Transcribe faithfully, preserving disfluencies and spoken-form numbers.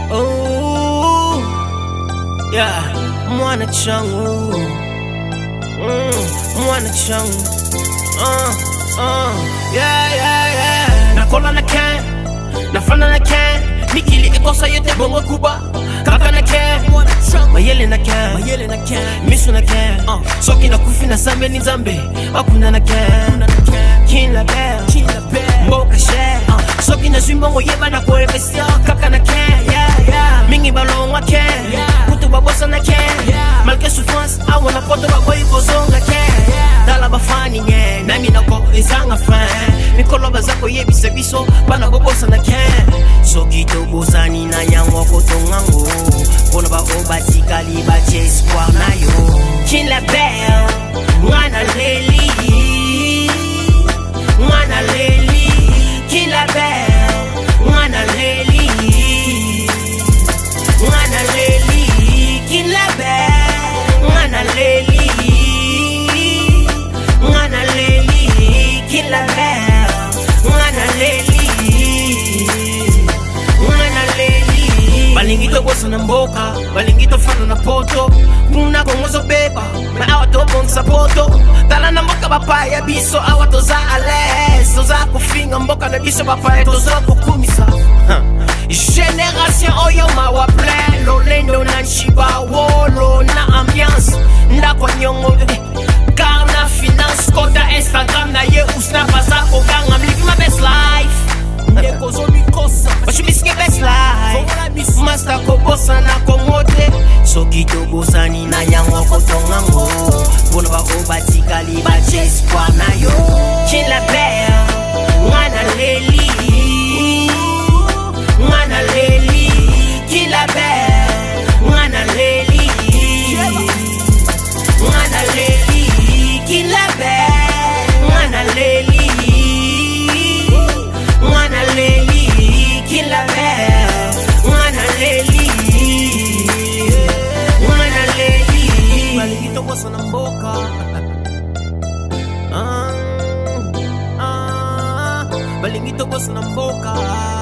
Oh, yeah, mwana changu, mm, mwana changu, uh, uh, yeah, yeah, yeah. Nakola na can, nafana na can, nikili ekosa yote bongo kuba. Kaka na can, mayele na can, mayele na can, misu na can, uh, soki na kufi na zambe ni zambe, akuna na can, kin la belle, kin la belle, mboka share, uh, soki na zwimbongo yeba na kore bestia, kaka na can, yeah, yeah, mingi balon wa can, yeah, kutu babosa na can, yeah, malgré souffrance, awa na poto baboy bozonga can, yeah, dala bafani nye, nami na ko izanga fan, mikolo bazako yebisa biso, bana bobosa na can, soki to bosani na yango kotongango, kona ba obatika liba espoir na yo, kin la belle, mwana leli, mwana leli, kin la belle, mwana leli, mwana leli, kin la belle, mwana leli, mwana leli, kin la belle, mwana leli, mwana leli. Balingito bosa na mboka, balingito fana na poto, kuna kongozo beba, na awa to bon sapoto, tala na mboka bapaya biso awa toza ales, toza kufinga mboka na biso bapaya toza kukumisa. Génération oyo mawa plein, lolendo na nshiba wolo na ambiance, ndako nyongo car na finance, kota Instagram na ye usna baza ogang, I'm living my best life. Ndeko zomi kosa, but you miss your best life. Master ko bossa na komote, soki to bossa ni na yango kotongango, bono ba obatika liba espoir na yo. Kin la belle, mwana leli, mwana leli, kin la belle, mwana leli, mwana leli, kin la belle, mwana leli, mwana leli, kin la belle, mwana leli, mwana leli. Balingito bosa na mboka, ah, ah, balingito bosa na mboka.